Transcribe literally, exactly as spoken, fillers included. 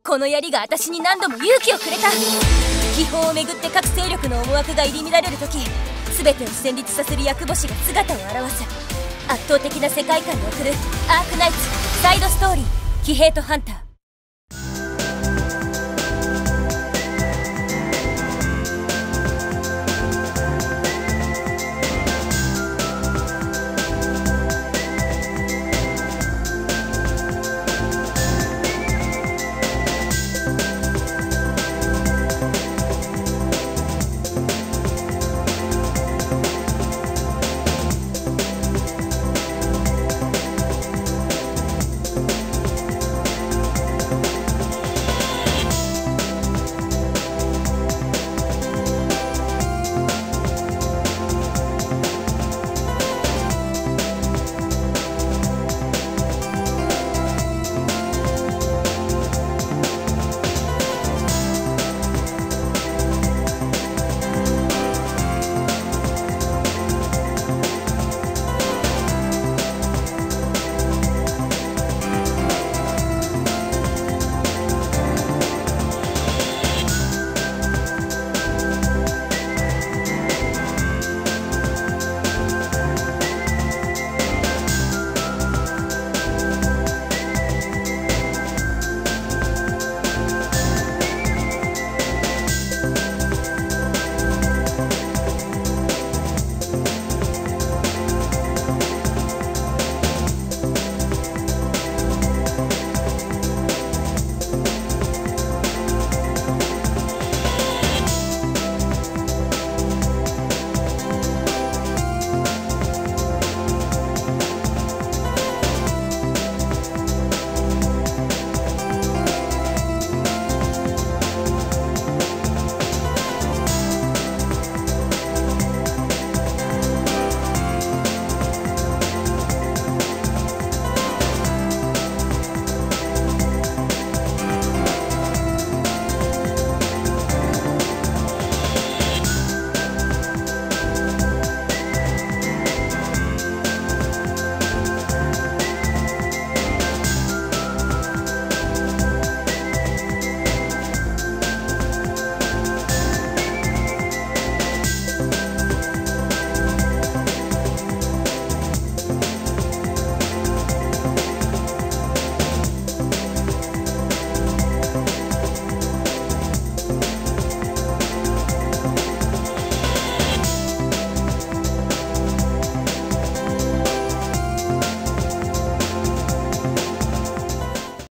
この槍が私に何度も勇気をくれた。秘宝をめぐって各勢力の思惑が入り乱れる時、全てを戦慄させる役星が姿を現す。圧倒的な世界観に送るアークナイツサイドストーリー、騎兵とハンター。